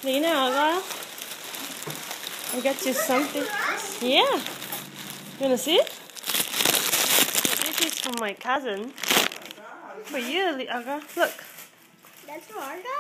Lena, I got you something. Yeah. You wanna see it? This is from my cousin. For you, Aga. Look. That's for Arga?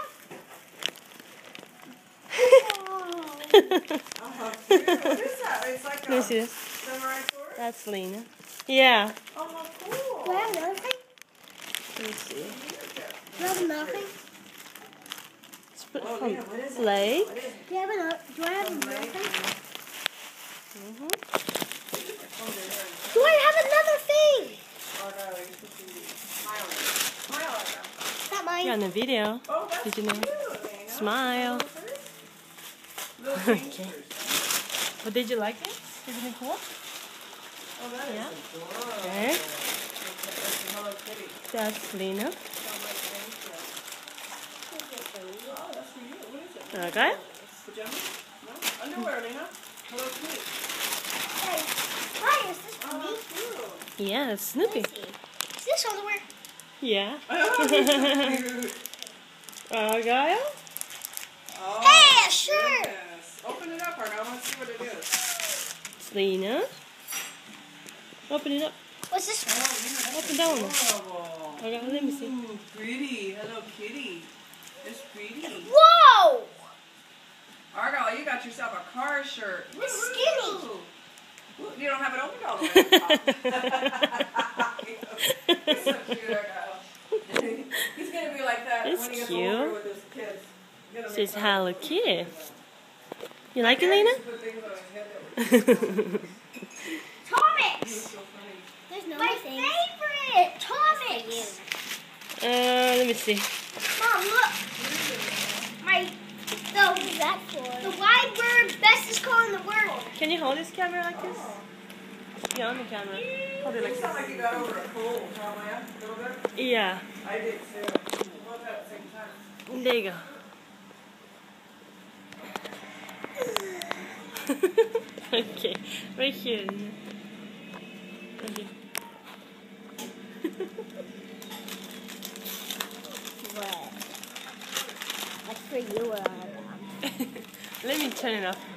What is that? It's like a This samurai sword? That's Lena. Yeah. Oh, how cool. Do I have another thing? Let me see. Do I have another thing? It's from Lena, what is it? Blake. What is it? Do I have another thing? Mm-hmm. Do I have another thing? Oh, no, you're supposed to be smiling. Smile at them. Not mine. You're on the video. Oh, that's Did you know? cute, Lena. Smile. Little Okay. gangsters. But did you like it? Isn't it cool? Oh, that Yeah. is adorable. Okay. That's a Hello Kitty. That's Lena. Sounds like gangster. Oh, that's for you. What is it? Okay. Pajamas? No? Underwear, Lena. Hello Kitty. Hey, why is this for Oh, me? cute. Yeah, it's Snoopy. Is this underwear? Yeah. Oh, cute. Argyle? Oh, Hey, a shirt. goodness. Open it up, Arno. I want to see what it is. It's Lena. Open it up. What's this? Oh, Lena, that's Open that one. adorable. Argyle, let me see. Ooh, pretty. Hello Kitty. It's pretty. Whoa! Argyle, you got yourself a car shirt. It's skinny. Woo-hoo. Ooh, you don't have it opened all the way. He's so cute, Argyle. He's going to be like that It's when he gets cute. older with his kids. He's gonna It make says fun of Hello them. Kitty. You like it, Dad Lena? used to put things on his head that were He Thomas! was so funny. There's no my favorite! Thomas! Let me see. Mom, look! My, what is that for? The wide bird bestest call in the world. Can you hold this camera like this? Yeah, on the camera. Hold it like You sound like this. you got over a cold, huh, Leah? A little bit? Yeah. I did too. Both at the same time. There you go. Okay. Right here. Lena. Right here. What? That's for you, Let me turn it off.